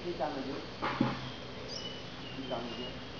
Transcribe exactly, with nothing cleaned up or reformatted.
ที่การอายุที่การอายุ